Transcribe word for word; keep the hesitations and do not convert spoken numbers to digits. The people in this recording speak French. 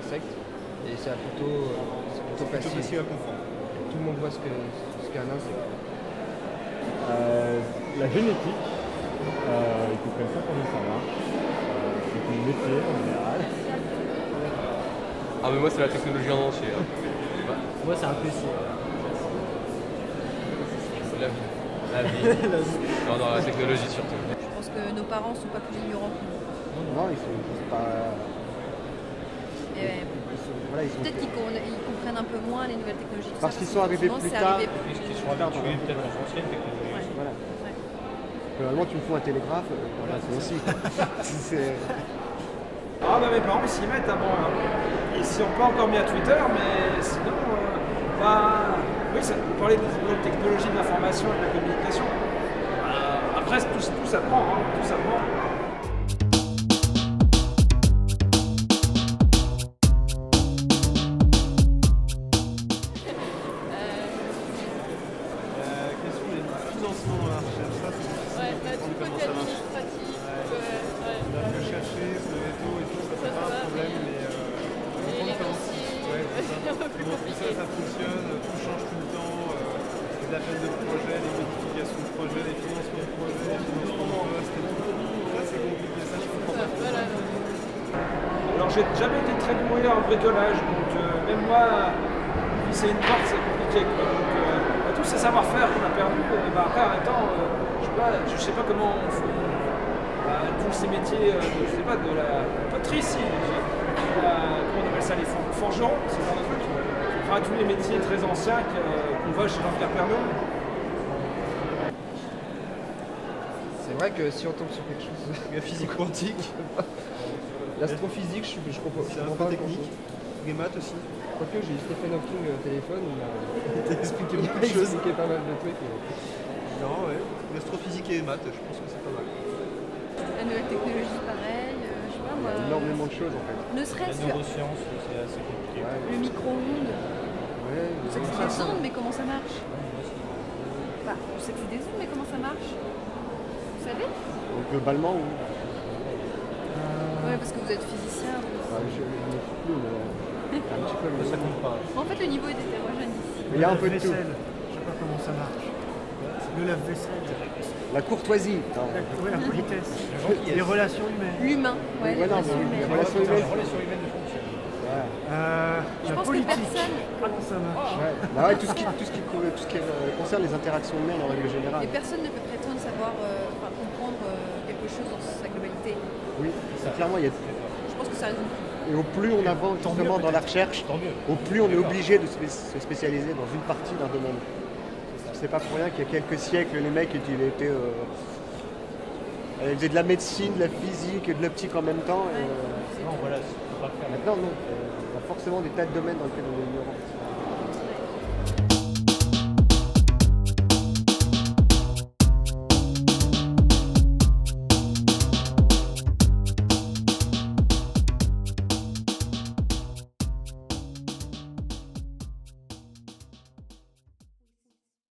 insectes. Et c'est plutôt, plutôt facile. facile à comprendre. Tout le monde voit ce qu'est ce qu'un insecte. Euh, la génétique, euh, ils comprennent pas comment ça marche. Euh, c'est mon métier en général. Ah mais moi c'est la technologie en entier. Hein. Moi c'est un P C. La vie. La vie. La vie. Non, non, la technologie surtout. Je pense que nos parents sont pas plus ignorants que nous. Non, ils sont juste pas... Et Voilà, ils sont... peut-être qu'ils con- ils comprennent un peu moins les nouvelles technologies. tout Parce ça, qu'ils sont arrivés souvent, plus c'est tard. arrivé Parce plus- qu'ils sont habitués peut-être aux anciennes technologies. Ouais. Voilà. Ouais. Normalement, tu me fous un télégraphe, euh, voilà, c'est aussi. C'est... Ah bah mes parents ils s'y mettent à moi. Hein. Ils s'y ont pas encore mis à Twitter, mais sinon, euh, bah, oui, ça, vous parlez des nouvelles technologies de l'information et de la communication. Euh, après, tout, tout s'apprend, hein, tout s'apprend. Quels sont les financements dans la recherche? Ça, c'est Ouais, bah, difficile tout de côté comprendre comment ça marche. administratif, ouais, ouais. On a que chercher sur les réseaux et tout, ça c'est Ça, pas ça. un problème, mais euh, Et les comprendre comment- dossiers, ouais, c'est ça. c'est un peu plus Comment tout ça, compliqué. ça fonctionne, tout change tout le temps, euh, les appels de projet, les modifications de projet, les financements de projet, les financements de poste, et tout. Ça c'est compliqué, ça je comprends pas. Voilà. Alors j'ai jamais été très doué en bricolage, donc euh, même moi, visser une porte c'est compliqué. Quoi. Donc euh, bah, tout ce savoir-faire qu'on a perdu, euh, bah, après en étant, euh, je sais pas, je sais pas comment on fait. Bah, tous ces métiers, euh, de, je sais pas, de la poterie, si, la- comment on appelle ça, les for- forgerons, ce genre de trucs. Enfin tous les métiers très anciens que, euh, qu'on voit chez Jean-Pierre Pernaut. c'est vrai que si on tombe sur quelque chose... La physique quantique, L'astrophysique, je, je comprends, je c'est un comprends peu pas technique. grand-chose. Les maths aussi. Quoique j'ai eu Stephen Hawking au téléphone, il m'a Il t'a expliqué il beaucoup m'a de choses. expliqué pas mal de trucs. et- Non, ouais. L'astrophysique et les maths, je pense que c'est pas mal. La nouvelle technologie, pareil. euh, je sais pas Il y moi. a énormément de choses en fait. Ne serait-ce que neurosciences, c'est assez compliqué. Ouais, le micro-ondes. ouais, On sait que c'est des ondes, mais comment ça marche? Enfin, on sait que c'est des ondes, mais comment ça marche? Vous savez? donc, globalement, oui. Ouais, parce que vous êtes physicien. vous- Enfin, je je me fous plus, mais euh, un petit peu. mais- Ça compte pas. En fait, le niveau est hétérogène ici. Mais il y a un peu de tout. Vaisselle. Je sais pas comment ça marche. Le lave-vaisselle. La courtoisie. Non. La, ouais, la politesse. Les relations humaines. L'humain. Ouais, Ouais, les non, relations mais humaines. les relations humaines. relations humaines de fonction. Ouais. Euh, Je la pense que politique. personne, Comment ça marche? Ouais. Bah ouais, tout ce qui, tout ce qui, co- tout ce qui euh, concerne les interactions humaines en règle générale. et personne ne peut prétendre savoir, euh, enfin, comprendre euh, quelque chose dans sa globalité. Oui, c'est clairement, il y a... Je pense que ça résume tout. Et au plus on avance justement dans la recherche, Tant mieux. au plus on est obligé de spé- se spécialiser dans une partie d'un domaine. C'est pas pour rien qu'il y a quelques siècles, les mecs ils étaient, euh, ils faisaient de la médecine, de la physique et de l'optique en même temps. Et, euh, Non, voilà, on peut pas le faire. maintenant, non. Il y a forcément des tas de domaines dans lesquels on est ignorant.